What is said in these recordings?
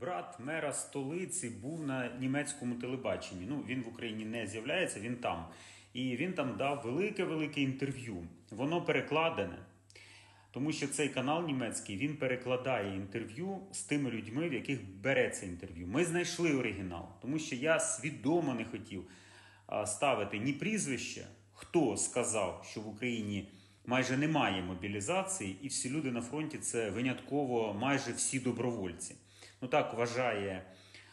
Брат мера столиці був на німецькому телебаченні. Ну, він в Україні не з'являється, він там. І він там дав велике-велике інтерв'ю. Воно перекладене, тому що цей канал німецький, він перекладає інтерв'ю з тими людьми, в яких береться інтерв'ю. Ми знайшли оригінал, тому що я свідомо не хотів ставити ні прізвище, хто сказав, що в Україні майже немає мобілізації, і всі люди на фронті – це винятково майже всі добровольці. Ну так вважає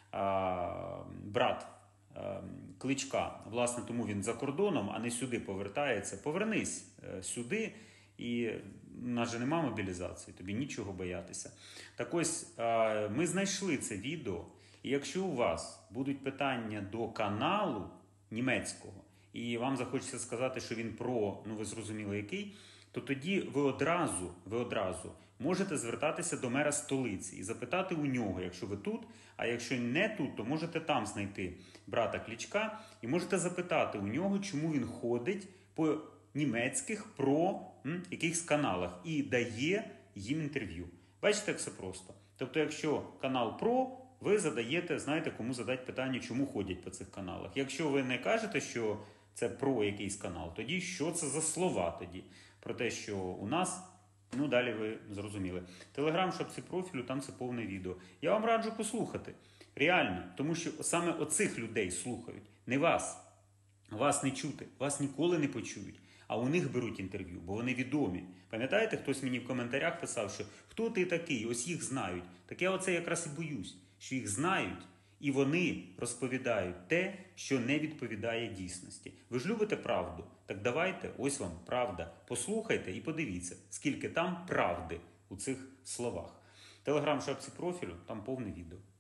брат Кличка. Власне, тому він за кордоном, а не сюди повертається. Повернись сюди, і в нас же нема мобілізації, тобі нічого боятися. Так ось, ми знайшли це відео, і якщо у вас будуть питання до каналу німецького, і вам захочеться сказати, що він про, ну ви зрозуміли який, то тоді ви одразу можете звертатися до мера столиці і запитати у нього, якщо ви тут, а якщо не тут, то можете там знайти брата Кличка і можете запитати у нього, чому він ходить по німецьких про якихось каналах і дає їм інтерв'ю. Бачите, як все просто. Тобто, якщо канал про, ви задаєте, знаєте, кому задати питання, чому ходять по цих каналах. Якщо ви не кажете, що це про якийсь канал, тоді що це за слова тоді? Про те, що у нас, ну далі ви зрозуміли. Телеграм, шапці профілю, там це повне відео. Я вам раджу послухати. Реально, тому що саме оцих людей слухають, не вас. Вас не чути, вас ніколи не почують, а у них беруть інтерв'ю, бо вони відомі. Пам'ятаєте, хтось мені в коментарях писав, що хто ти такий, ось їх знають. Так я оце якраз і боюсь, що їх знають, і вони розповідають те, що не відповідає дійсності. Ви ж любите правду? Так давайте, ось вам правда. Послухайте і подивіться, скільки там правди у цих словах. Телеграм, шапці профілю, там повне відео.